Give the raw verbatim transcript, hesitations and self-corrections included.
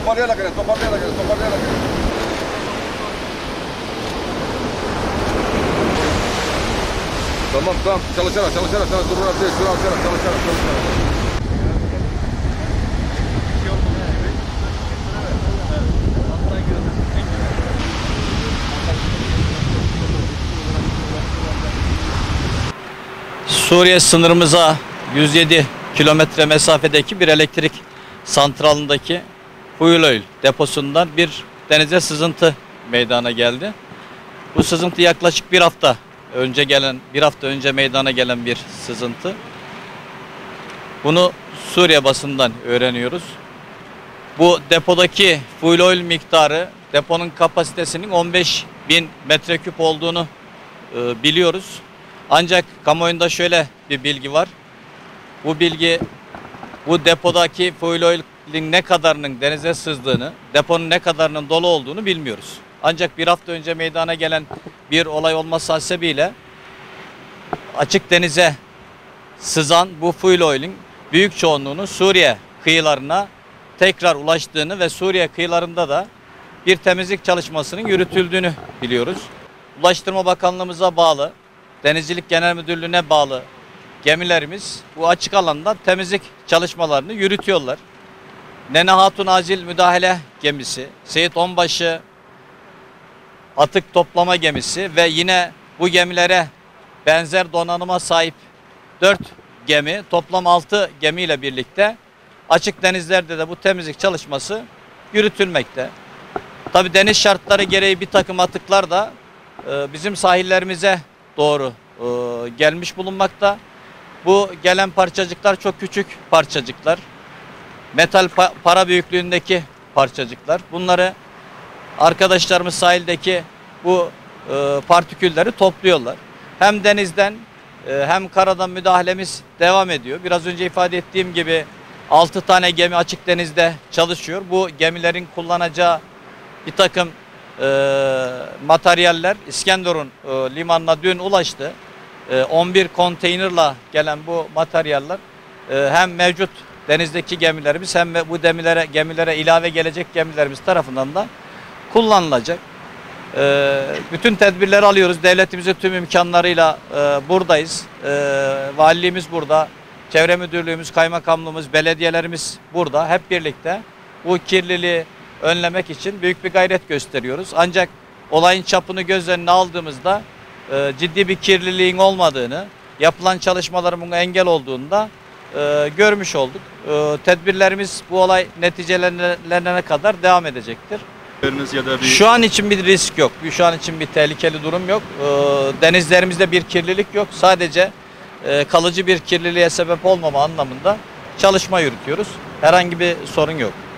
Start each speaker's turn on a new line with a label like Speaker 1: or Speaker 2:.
Speaker 1: toparlayarak gel, toparlayarak gel, toparlayarak gel. Tamam, tamam. Çalışarak, çalışarak, çalışarak. Durarak değil, çalışarak, çalışarak, çalışarak.
Speaker 2: Suriye sınırımıza yüz yedi kilometre mesafedeki bir elektrik santralındaki fuel oil deposundan bir denize sızıntı meydana geldi. Bu sızıntı yaklaşık bir hafta önce gelen, bir hafta önce meydana gelen bir sızıntı. Bunu Suriye basından öğreniyoruz. Bu depodaki fuel oil miktarı, deponun kapasitesinin on beş bin metreküp olduğunu e, biliyoruz. Ancak kamuoyunda şöyle bir bilgi var. Bu bilgi, bu depodaki fuel oil'in ne kadarının denize sızdığını, deponun ne kadarının dolu olduğunu bilmiyoruz. Ancak bir hafta önce meydana gelen bir olay olması hasebiyle açık denize sızan bu fuel oil'in büyük çoğunluğunu Suriye kıyılarına tekrar ulaştığını ve Suriye kıyılarında da bir temizlik çalışmasının yürütüldüğünü biliyoruz. Ulaştırma Bakanlığımıza bağlı, Denizcilik Genel Müdürlüğü'ne bağlı gemilerimiz bu açık alanda temizlik çalışmalarını yürütüyorlar. Nene Hatun Acil Müdahale Gemisi, Seyit Onbaşı Atık Toplama Gemisi ve yine bu gemilere benzer donanıma sahip dört gemi, toplam altı gemiyle birlikte açık denizlerde de bu temizlik çalışması yürütülmekte. Tabii deniz şartları gereği bir takım atıklar da e, bizim sahillerimize doğru e, gelmiş bulunmakta. Bu gelen parçacıklar çok küçük parçacıklar. Metal pa para büyüklüğündeki parçacıklar. Bunları arkadaşlarımız sahildeki bu e, partikülleri topluyorlar. Hem denizden e, hem karadan müdahalemiz devam ediyor. Biraz önce ifade ettiğim gibi altı tane gemi açık denizde çalışıyor. Bu gemilerin kullanacağı bir takım e, materyaller İskenderun e, limanına dün ulaştı. E, on bir konteynerla gelen bu materyaller e, hem mevcut denizdeki gemilerimiz hem de bu gemilere, gemilere ilave gelecek gemilerimiz tarafından da kullanılacak. E, bütün tedbirleri alıyoruz. Devletimizin tüm imkanlarıyla e, buradayız. E, valiliğimiz burada. Çevre Müdürlüğümüz, Kaymakamlığımız, belediyelerimiz burada. Hep birlikte bu kirliliği önlemek için büyük bir gayret gösteriyoruz. Ancak olayın çapını göz önüne aldığımızda e, ciddi bir kirliliğin olmadığını, yapılan çalışmaların buna engel olduğunu da e, görmüş olduk. E, tedbirlerimiz bu olay neticelenene kadar devam edecektir.
Speaker 3: Ya da bir...
Speaker 2: Şu an için bir risk yok. Şu an için bir tehlikeli durum yok. E, denizlerimizde bir kirlilik yok. Sadece e, kalıcı bir kirliliğe sebep olmama anlamında çalışma yürütüyoruz. Herhangi bir sorun yok.